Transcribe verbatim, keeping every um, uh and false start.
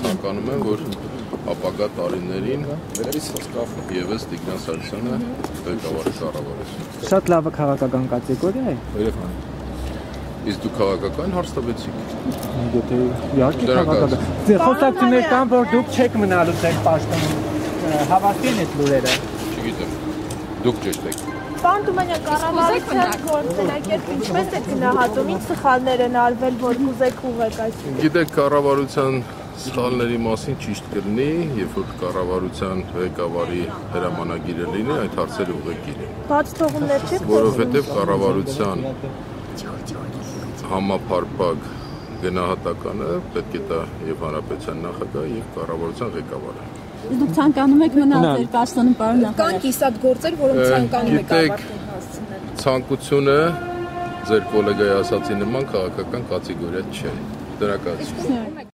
ցանկանում եմ, որ ապագա տարիներին ևս Տիգրան Սարգսյանը ղեկավարի կառավարություն։ Շատ լավ քաղաքական կատեգորիա է։ Երևան։ Իսկ դու քաղաքական հարց տվեցիք։ Եթե իհարկե քաղաքական։ Խոսակցություններ կան, որ դուք չեք մնալու ձեր պաշտոնում։ Հավատի են այդ լուրերը։ Չգիտեմ։ Դուք ճիշտ եք։ Պարոն Թումանյան, կառավարության գործելակերպ ինչպես է գնահատում, ինչ սխալներ են արվել, որ կուզեք ուղղեք այս։ Գիտեք, կառավարության սխալների մասին ճիշտ կլինի, երբ որ կառավարության ղեկավարի հրամանագիրը լինի, այդ հարցերը ուղղակի լինի։ Բաց թողումներ չեք։ Որովհետև կառավարության համապարփակ գնահատականը պետք է տա եւ հանրապետության նախագահը եւ կառավարության ղեկավարը։ Դուք ցանկանում եք մնալ ձեր պաշտոնում, պարոն նախագահ։ Կան կիսատ գործեր, որոնք ցանկանում եք ավարտին հասցնել։ Ցանկությունը ձեր գոլեգայի ասացի նման քաղաքական կատեգորիա չէ։ Դրակացություն։